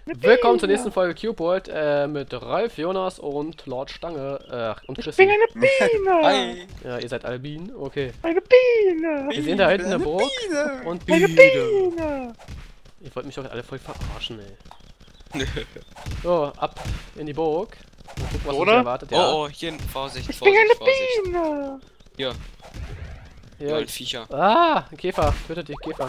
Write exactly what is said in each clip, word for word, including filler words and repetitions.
Willkommen zur nächsten Folge Cubeworld äh, mit Ralf, Jonas und Lord Stange äh, und Ich Chrissy. bin eine Biene! Hi! Ja, ihr seid alle Bienen, okay. Eine Biene! Wir sehen da hinten eine eine Burg Biene. und Eine Biene. Biene! Ihr wollt mich doch alle voll verarschen, ey. So, ab in die Burg. Mal gucken, was uns Oder? hier erwartet. Ja. Oh, oh, hier, Vorsicht, Ich bin Vorsicht, eine Vorsicht. Biene! Hier, Hier. ja, ein Viecher. Ah, ein Käfer. Tötet dich, Käfer.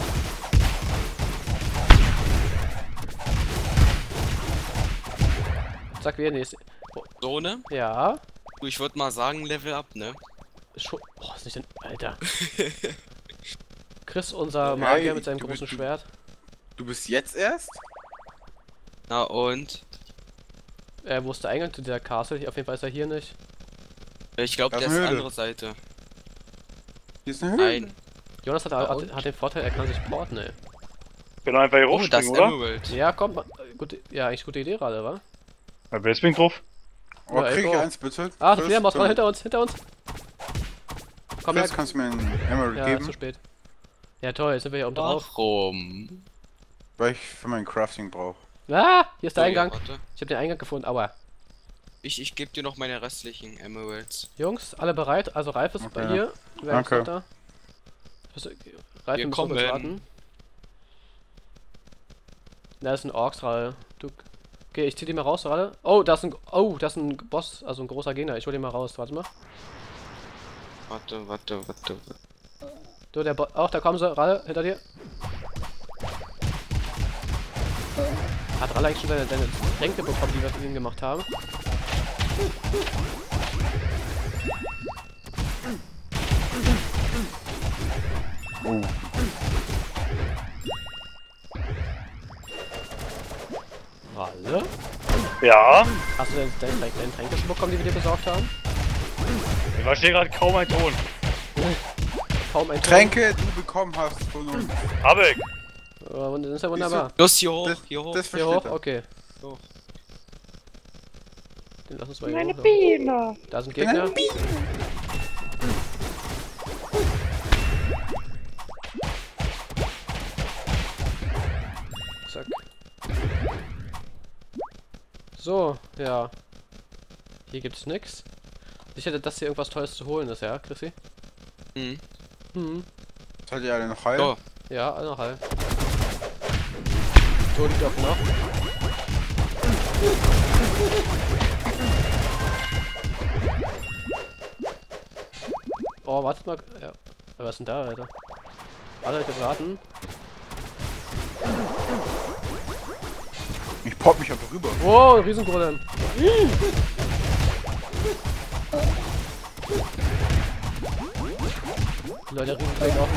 Zack, wir nächste. Oh, So, ne? ja. Du, ich würde mal sagen, Level up, ne? Schon. Oh, ist nicht denn. Alter. Chris, unser Ja, Magier mit seinem du großen bist- Schwert. Du bist jetzt erst? Na und? Äh, wo ist der Eingang zu dieser Castle? Auf jeden Fall ist er hier nicht. Ich glaube, Da der ist ist eine die Höhle. andere Seite. Hier ist eine Höhle. Nein. Jonas hat, Na hat, und? hat den Vorteil, er kann sich porten, ey. Ich kann einfach hier Oh, das hochspringen, ist oder? Emerald. Ja, komm, ma- gut, ja, eigentlich gute Idee gerade, wa? Ja, wer springt drauf? Oh, Ja, krieg ich Echo. eins bitte? Ah, Chris, Fledermaus, Chris, hinter uns, hinter uns! Komm her, Chris, kannst du mir einen Emerald ja, geben? zu spät. Ja, toll, jetzt sind wir hier oben drauf. Warum? Weil ich für mein Crafting brauche. Ah, hier ist der Oh, Eingang. Ja, warte. Ich habe den Eingang gefunden, aua. Ich, ich gebe dir noch meine restlichen Emeralds. Jungs, alle bereit? Also Ralf ist bei Okay. hier. Wer Danke. ist da? Bist du- Ralf, Wir wir müssen kurz kommen. warten. Da ist ein Orks, Ralf. Du. Okay, ich zieh die mal raus, Ralf. Oh, da ist ein. Oh, das ist ein Boss, also ein großer Gegner. Ich hol den mal raus, warte mal. Warte, warte, warte. warte. Du, der Bo auch, da kommen sie, Ralf, hinter dir. Hat Ralf eigentlich schon seine, seine Tränke bekommen, die wir für ihn gemacht haben? Oh. Ralle? Ja? Hast du deine, deine, deine, deine Tränke schon bekommen, die wir dir besorgt haben? Ich verstehe gerade kaum einen Ton. Kaum ein Ton. Tränke, die du bekommen hast von uns. Hab ich! Oh, das ist ja wunderbar. Los, hier hoch, Das, hier hoch. das Hier versteht hoch, er. okay. So. Den lass uns mal Eine hier hoch. Biene! Da sind Ich bin Gegner. eine Biene. Zack. So, ja. Hier gibt's nix. Sicher, dass hier irgendwas Tolles zu holen ist, ja, Chrissy? Hm. Hm. Seid ihr alle noch heil? So. Ja, also halt. So liegt auch noch. Oh, wartet mal. Ja. Was ist denn da, Alter? Alle Leute warten. Ich pop mich einfach rüber. Wow, Riesengolem. Die Leute riechen gleich offen.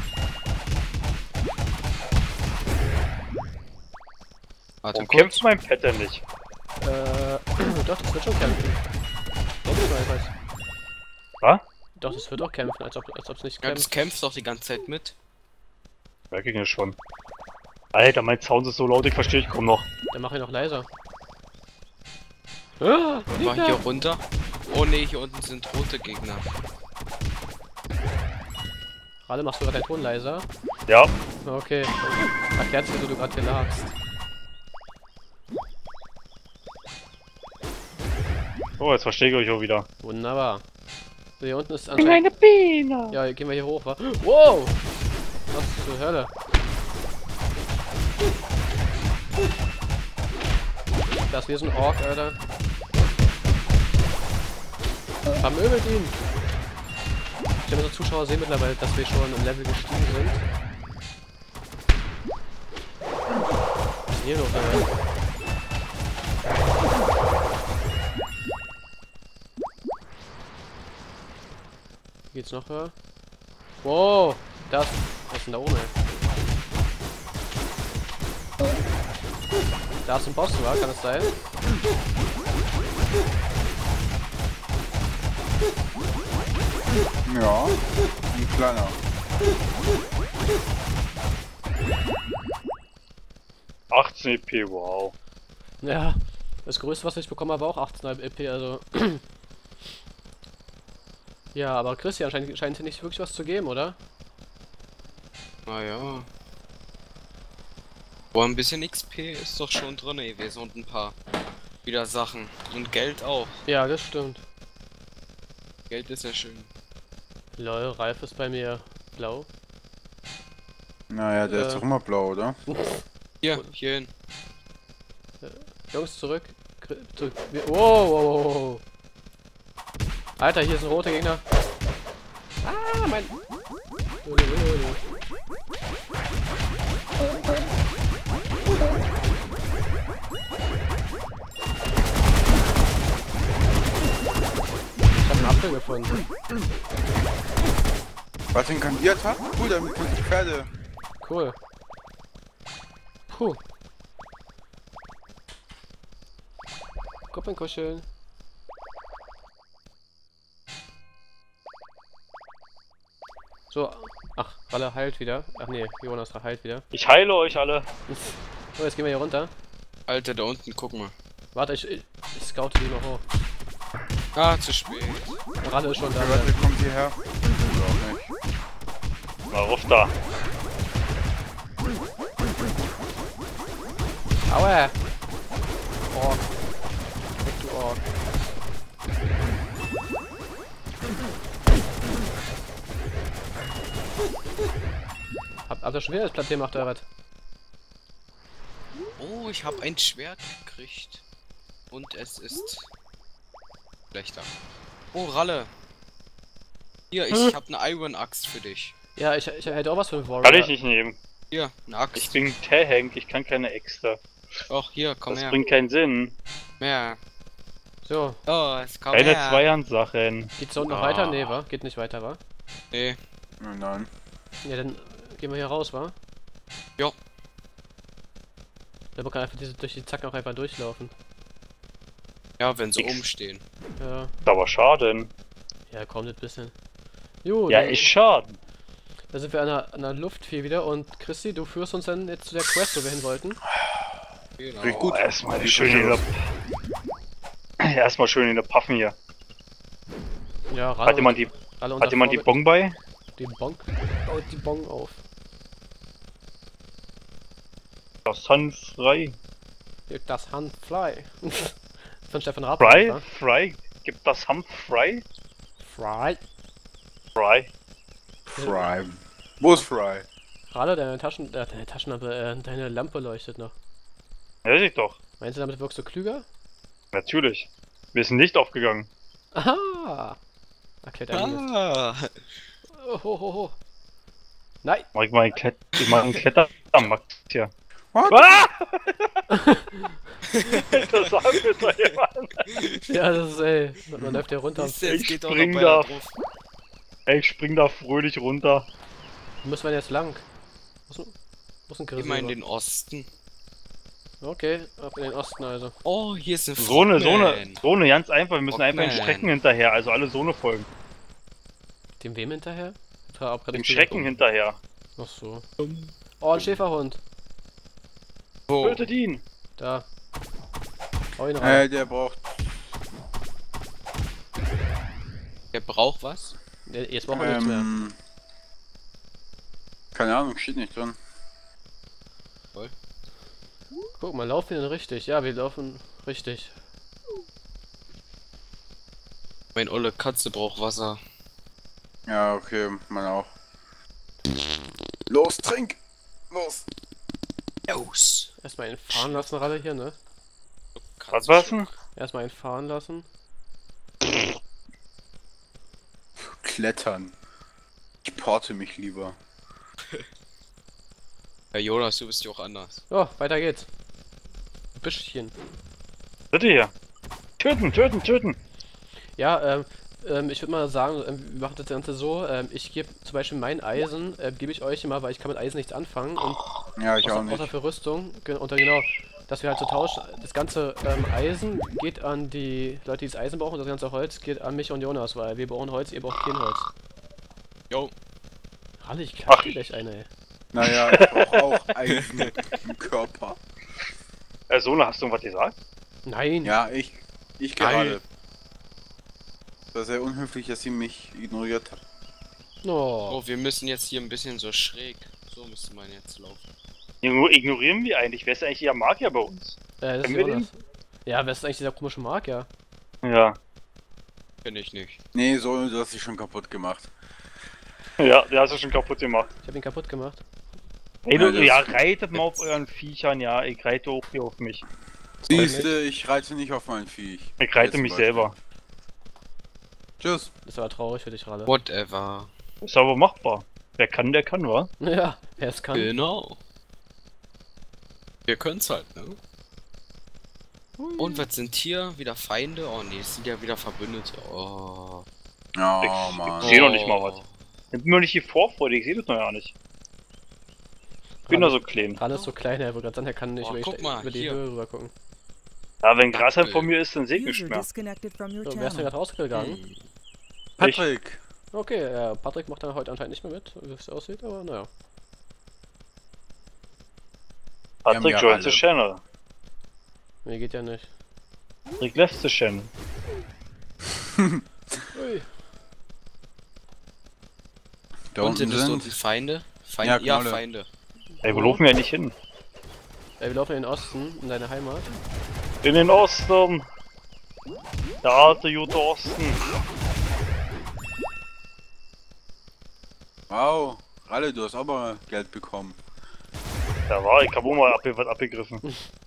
Warte Warum kurz. kämpft mein Pet denn nicht? Äh, doch, das wird schon kämpfen. Denk ich mal, ich weiß. Was? Doch, das wird auch kämpfen, als ob als ob's nicht Ja, das kämpft. kämpft doch die ganze Zeit mit. Ja, ging ja schon. Alter, mein Sound ist so laut, ich verstehe ich kaum noch. Dann mach ich noch leiser. Ah, War Gegner. hier runter. Oh ne, hier unten sind rote Gegner. Gerade machst du gerade deinen Ton leiser. Ja, Okay. Erklärt dir, wo du gerade hier lagst. oh, jetzt verstehe ich euch auch wieder. Wunderbar. So, hier unten ist Ich bin anscheinend... eine Biene! Ja, gehen wir hier hoch, wa? Wow! Was zur Hölle? Das wir sind Ork, Alter. Vermöbelt ihn! Ich glaube, unsere Zuschauer sehen mittlerweile, dass wir schon im Level gestiegen sind. Was ist hier los, Alter? Geht's noch höher? Wow! Das. Was ist denn da oben, ey? Da ist ein Boss, oder? Kann das sein? Ja, ein kleiner. achtzehn E P, wow. Ja. Das größte, was ich bekommen habe, war auch achtzehn Komma fünf E P, also. Ja, aber Christian scheint, scheint hier nicht wirklich was zu geben, oder? Naja. Boah, ein bisschen X P ist doch schon drin gewesen und ein paar wieder Sachen. Und Geld auch. Ja, das stimmt. Geld ist ja schön. Lol, Ralf ist bei mir blau. Naja, der Äh. ist doch immer blau, oder? Hier, hierhin. Jungs, zurück. Gr- zurück. Wir- Wow, wow, wow, wow. Alter, hier ist ein roter Gegner. Ah, mein... Ich hab einen Apfel gefunden. Was den kandiert hat? Cool, damit kannst du Pferde. Cool. Puh. Kuppenkuscheln. So. Ach, Ralle heilt wieder. Ach nee, Jonas heilt wieder. Ich heile euch alle. So, jetzt gehen wir hier runter. Alter, da unten, guck mal. Warte, ich, ich, ich scoute die noch hoch. Ah, zu spät. Ralle ist schon da. Ja, warte, kommt hierher. Oder auch nicht. Na, ruf da. Aua! Ork. Weg, du Ork. Hab, habt ihr schon wieder das Plateau gemacht, oder was? Oh, ich habe ein Schwert gekriegt. Und es ist schlechter. Oh, Ralle. Hier, ich habe eine Iron Axt für dich. Ja, ich, ich hätte auch was für einen Warrior. Kann ich nicht nehmen. Hier, eine Axt. Ich bin T-Hank, ich kann keine Extra. Och, hier, komm Das her. bringt keinen Sinn. Mehr. So, Oh, es kommt Keine her. Zweihandsachen. geht's so noch Ah. weiter? Nee, wa? Geht nicht weiter, wa? Nee. Oh nein. Ja, dann gehen wir hier raus, wa? Jo. Ja, man kann einfach diese, durch die Zacken auch einfach durchlaufen. Ja, wenn sie Nix. oben stehen. Ja, Ist aber schade. ja, kommt ein bisschen. Jo, Ja, dann- ist schade. Da sind wir an der, an der Luftvieh wieder und Christi, du führst uns dann jetzt zu der Quest, wo wir hin wollten. Genau. Riecht gut. Oh, erstmal Sieht schön gut in der... aus. Erstmal schön in der Paffen hier. Ja, Ralle Hat jemand die, alle hat jemand die Vorbild- Bong bei? Die Bong? Baut die Bong auf. Das Hand frei. Das Handfly. Von Stefan Raab. Fry? oder? Fry? Gibt das Hand frei? Fry. Fry? Fry. Wo ist Fry? Ralle, deine Taschen, äh, deine Taschenlampe, äh, deine Lampe leuchtet noch. Ja, weiß ich doch. Meinst du, damit wirkst du klüger? Natürlich. Wir sind nicht aufgegangen. Aha! Erklärt einiges. Ah. Oh, ho, ho, ho. Nein! Mach ich mal einen, Klet ich mach einen Klettermax hier. What? Ah! Das sagt mir doch jemand. Ja, das ist, ey, man, man läuft ja runter. Siehst du, jetzt Ich geht auch spring noch da. weiter drauf. Ey, ich spring da fröhlich runter. Wo müssen wir denn jetzt lang? Wo ist ein, wo ist ein Grizzly? Immer in den Osten. Okay, ab in den Osten also. Oh, hier ist eine So eine, so eine, Frogman. so eine, ganz einfach. Wir müssen einfach den Frogman. Strecken hinterher, also alle so eine folgen. Dem wem hinterher? Ich hab grad Den nicht Schrecken gesehen. hinterher. Ach so. Oh, ein Schäferhund. Wo? Tötet ihn! Da. Hau ihn rein. Äh, der braucht. Der braucht was? Der- Jetzt brauchen wir nichts mehr. Ähm, keine Ahnung, steht nicht drin. Guck mal, laufen wir denn richtig? Ja, wir laufen richtig. Mein olle Katze braucht Wasser. Ja, okay, man auch. Los, trink! Los! Los! Erstmal ihn fahren lassen, Ralle hier, ne? Was war's denn? Erstmal ihn fahren lassen. Klettern. Ich porte mich lieber. Ja, Jonas, du bist ja auch anders. So, weiter geht's. Büschchen. Bitte hier. Töten, töten, töten! Ja, ähm, ähm, ich würde mal sagen, ähm, wir machen das Ganze so, ähm, ich gebe zum Beispiel mein Eisen, äh, gebe ich euch immer, weil ich kann mit Eisen nichts anfangen und Ja, ich außer, auch nicht. außer für Rüstung, Ge- und dann genau, dass wir halt so tauschen, das ganze ähm, Eisen geht an die Leute, die das Eisen brauchen, und das ganze Holz geht an mich und Jonas, weil wir brauchen Holz, ihr braucht kein Holz. Jo. Ralle, ich Ach. klatsch dir gleich eine, ey. Naja, ich brauche auch Eisen im Körper. Äh, Sohne, hast du was gesagt? Nein! Ja, ich. Ich Geil. gerade. Das ist sehr unhöflich, dass sie mich ignoriert hat. Oh. Oh, wir müssen jetzt hier ein bisschen so schräg. So müsste man jetzt laufen. Igno- Ignorieren wir eigentlich? Wer ist eigentlich der Magier bei uns? Äh, das ist Kennen wir Jonas. Ja, wer ist eigentlich dieser komische Magier? Ja. Kenn ich nicht. Nee, so, du hast dich schon kaputt gemacht. Ja, der hast du schon kaputt gemacht. Ich hab ihn kaputt gemacht. Ey, du, Ja, das- ja, reitet mal auf euren Viechern, ja. Ich reite auch hier auf mich. Siehste, ich reite nicht auf mein Viech. Ich reite Jetzt mich zum Beispiel. selber. Tschüss. Das ist aber traurig für dich, Ralle. Whatever. Ist aber machbar. Wer kann, der kann, wa? Ja, wer es kann. Genau. Wir können's halt, ne? Und was sind hier? Wieder Feinde? Oh nee, es sind ja wieder Verbündete. Oh. Oh, Ich- Mann. ich seh noch nicht mal was. Nimmt mir nicht die Vorfreude, ich sehe das noch ja nicht. Ich bin da so klein. Ralle ist so klein, er wird gerade sagen, er kann nicht Oh, über, die, guck Ste- mal, über die hier. Höhe rüber gucken. Ja, wenn Gras halt Apfel. vor mir ist, dann sehe ich User nicht mehr. disconnected from your So, wer ist denn channel. gerade rausgegangen? Hm. Patrick. Okay, ja, Patrick macht dann heute anscheinend nicht mehr mit, wie es aussieht, aber naja. haben Patrick ja joins the alle. channel. Mir geht ja nicht. Patrick left the channel. Ui. Da Und unten sind es sind. unten Feinde? Feinde? Ja, Ja, Knolle. Feinde. Ey, wo laufen wir eigentlich hin? Ey, wir laufen in den Osten, in deine Heimat. In den Osten! Der alte gute Osten! Wow. Ralle, du hast aber Geld bekommen. Da war, ich hab auch mal abge was abgegriffen.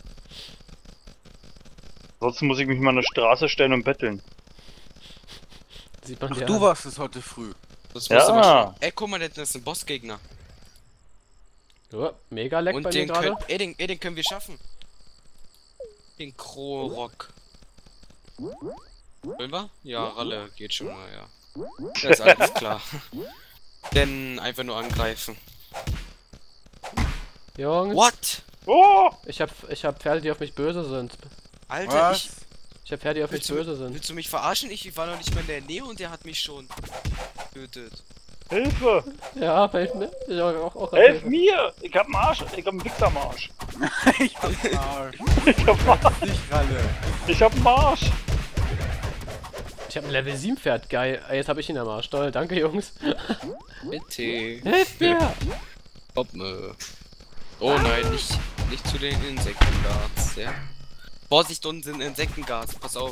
Ansonsten muss ich mich mal an der Straße stellen und betteln. Sieht man Ach, dir du an. warst es heute früh. Das Ja. musst du mal schon. Ey, guck mal, das ist ein Bossgegner. Ja, mega leck bei Und mir den gerade. können, ey, den, ey, den können wir schaffen. Den Krorok. Wollen wir? Ja, Ralle geht schon mal, ja. Das ist alles klar. Denn einfach nur angreifen. Jungs, What? Oh! ich hab, ich hab Pferde, die auf mich böse sind. Alter, Was? ich. Ich hab Pferde, die auf mich Willst du, böse sind. willst du mich verarschen? Ich war noch nicht mal in der Nähe und der hat mich schon getötet. Hilfe! Ja, helf mir. Ich hab auch, auch Helf mir! Ich hab einen Arsch! Ich hab einen Wichsermarsch! Ich hab's am Arsch. Ich hab einen Arsch! Nicht Ralle. Ich hab einen Arsch! Ich hab ein Level sieben Pferd, geil. Ey, jetzt hab ich ihn am Arsch. Toll, danke Jungs. Bitte. Hilf mir! Hopp, äh. Oh nein, nicht, nicht zu den Insektengas, ja. Vorsicht, unten sind Insektengas, pass auf.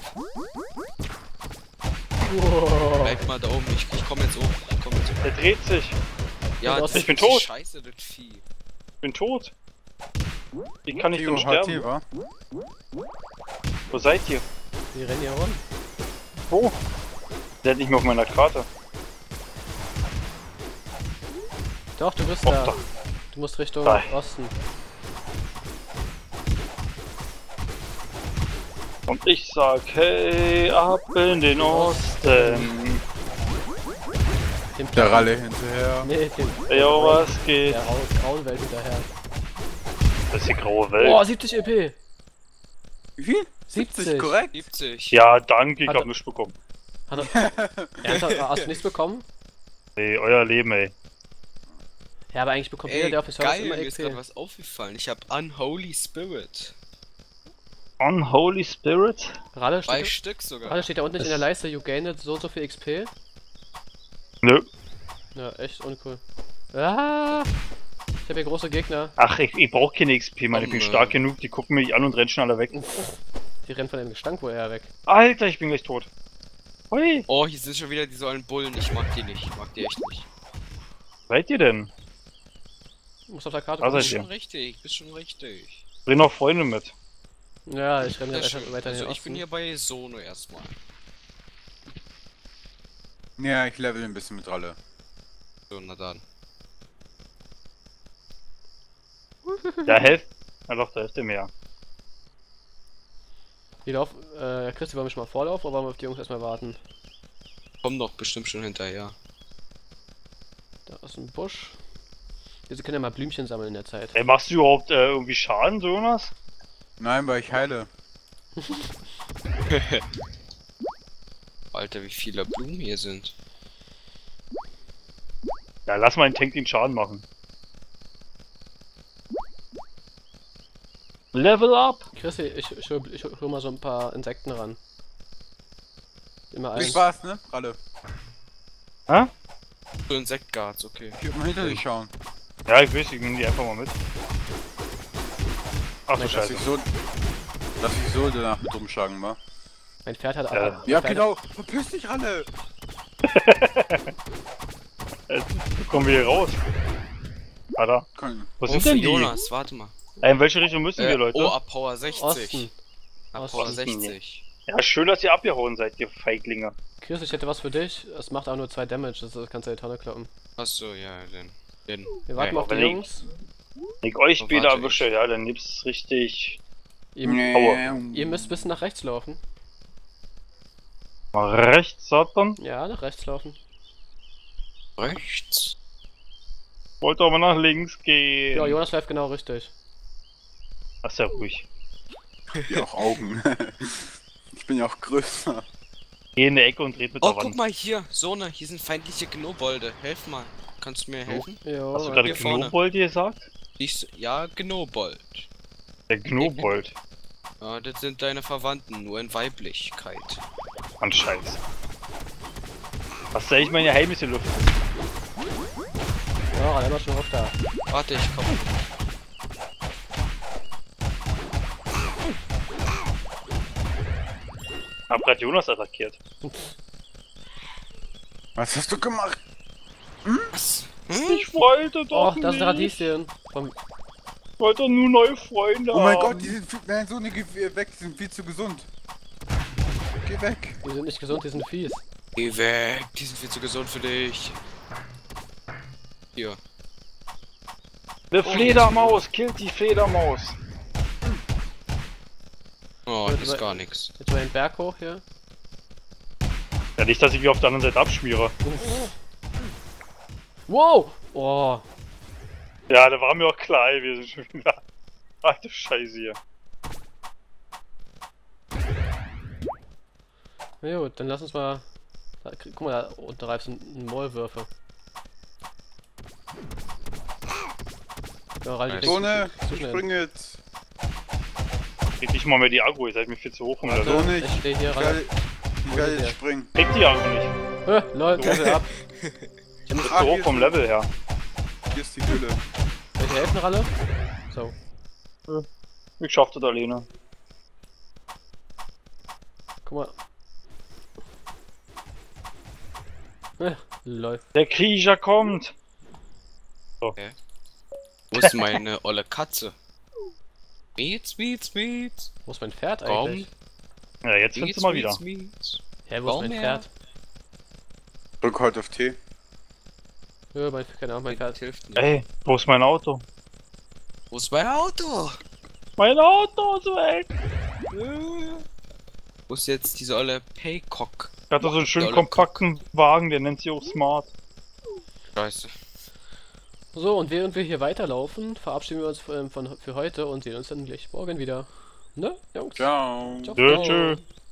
Wow. Bleib mal da oben, ich, ich komm jetzt hoch, ich komm jetzt hoch. Der dreht sich! Ja, Ich das bin ist tot. Scheiße, das Vieh. Ich bin tot! Ich kann nicht Theo drin H T, sterben. wa? Wo seid ihr? Die rennen hier rum. Wo? Der hat nicht mehr auf meiner Karte. Doch, du bist Och, da. doch. Du musst Richtung Da. Osten. Und ich sag, hey, ab in den Osten. Dem Der Ralle hinterher. Nee, dem. Jo, was geht? Der rauen, grauen Welt hinterher. Das ist die graue Welt. Boah, siebzig E P. Wie viel? siebzig. Korrekt. siebzig. Ja, danke, ich Hat hab er- nichts bekommen. Hat er, Ernsthaft, hast du nichts bekommen? Nee, euer Leben, ey. Ja, aber eigentlich bekommt jeder, Ey, der auf den Server ist, geil, immer mir ist gerade X P. was aufgefallen. Ich hab Unholy Spirit. Unholy Spirit? Ralle Zwei steht, Stück sogar. Ralle steht da unten nicht in der Leiste, you gained so und so viel X P. Nö. Ja, echt uncool. Ah, ich habe hier große Gegner. Ach, ich, ich brauch keine X P, Mann. Ich bin Oh, stark Mann. genug. Die gucken mich an und rennen schon alle weg. Die rennen von dem Gestank woher weg. Alter, ich bin gleich tot. Hui. Oh, hier sind schon wieder diese ollen Bullen. Ich mag die nicht. Ich mag die echt nicht. Seid ihr denn? Du musst auf der Karte Da gucken. seid Bist ihr. schon richtig, bist schon richtig. Bring noch Freunde mit. Ja, ich renne Sehr weiter, schön. weiter in Also den ich bin Osten. hier bei Sono erstmal. Ja, ich level ein bisschen mit Ralle. So, na dann. Ja, helft. Ja doch, da hilft ihr mehr. Die Lauf, äh, Christi, wollen wir schon mal vorlaufen oder wollen wir auf die Jungs erstmal warten? Komm doch bestimmt schon hinterher. Da ist ein Busch. Sie können ja mal Blümchen sammeln in der Zeit. Ey, machst du überhaupt äh, irgendwie Schaden, so, Jonas? Nein, weil ich heile. Alter, wie viele Blumen hier sind. Ja, lass mal den Tank den Schaden machen. Level up! Christi, ich, ich, hol, ich hol mal so ein paar Insekten ran. Immer Viel eins. Spaß, ne? Ralle. Hä? So Insektguards, okay. Ich will mal hinter dich schauen. Ja, ich weiß, ich nehme die einfach mal mit. Ach du Mein- Dass Scheiße. ich so. Dass ich so danach mit umschlagen war. Mein Pferd hat... Ja. mein Ja, Pferd genau. Verpiss dich, Ralle! Jetzt kommen wir hier raus. Alter, Komm. wo Oh, sind für denn die? Jonas, warte mal. Äh, in welche Richtung müssen wir, Äh, Leute? oh, ab Power sechzig. Osten. Ab Osten. Power Osten, sechzig. Ja, schön, dass ihr abgehauen seid, ihr Feiglinge. Chris, ich hätte was für dich. Es macht auch nur zwei Damage, das kannst du in die Tonne kloppen. Achso, ja, den. den. Wir warten Nee. auf die wenn ich- Jungs. Wenn ich euch So, später warte erwische, ja, dann gibt's richtig Ihr, ihr müsst ein bisschen nach rechts laufen. mal rechts, Satan. Ja, nach rechts laufen. Rechts. Wollte aber nach links gehen. Ja, Jonas läuft genau richtig. Ach, sehr ruhig. Ja, auch Augen. Ich bin ja auch größer. Geh in die Ecke und red mit Oh, der guck Wand. mal hier. Sone, hier sind feindliche Gnobolde. Helf mal. Kannst du mir helfen? Ja, Hast du gerade hier vorne. Gnobold gesagt? Ich, ja, Gnobold. Der Gnobold. Ja, das sind deine Verwandten, nur in Weiblichkeit. Mann, Scheiß. Hast du eigentlich meine Geheimnisse gelüftet? ja, einmal schon auf da. Warte, ich komm. Hab grad Jonas attackiert. Was hast du gemacht? Was? Hm? Ich wollte Oh, doch das ist nicht. Radieschen. Vom Ich wollte nur neue Freunde Oh mein haben. Gott, die sind viel. Nein, so eine geh weg, die sind viel zu gesund. Geh weg. Die sind nicht gesund, die sind fies. Geh weg, die sind viel zu gesund für dich. Hier. Eine Fledermaus, killt die Fledermaus. Oh, Gut, das ist aber- gar nichts. Jetzt mal den Berg hoch hier. Ja, nicht, dass ich mich auf der anderen Seite abschmiere. Wow! Oh, Ja, da war mir auch klar, ey, wir sind schon wieder. Ach du Scheiße hier. na gut, dann lass uns mal. Da, guck mal, da unten reif sind Maulwürfe. Ja, rein Nice. die Zone, zu ich schnell. spring jetzt. Krieg dich mal mehr die Agro, ihr seid mir viel zu hoch. Warte. Oder so. Zone, ich ich, steh hier ich ran. werde, ich werde der? jetzt springen. Krieg die Agro nicht. Hä, lol, Level ab. Ich bin Ah, zu hoch hier vom ist- Level her. Hier ist die Hülle. Welche helfen alle? So. Ich schaff das alleine. Guck mal. Äh, lol. Der Krieger kommt. Wo ist meine olle Katze? Mietz, Mietz, Mietz. Wo ist mein Pferd Warum? eigentlich? Ja, jetzt findest du mal wieder. Mietz. Hä, wo ist Warum mein her? Pferd? Drück halt auf T. Ja, mein, keine Ahnung, mein Pferd. Hilft nicht. Ey, wo ist mein Auto? Wo ist mein Auto? Mein Auto ist weg. Wo ist jetzt diese olle Paycock? Ich hatte so einen schönen Dolle kompakten Wagen, der nennt sich auch Smart. Scheiße. So, und während wir hier weiterlaufen, verabschieden wir uns von, von, für heute und sehen uns dann gleich morgen wieder. Ne, Jungs? Ciao. Ciao. Tschö, tschö.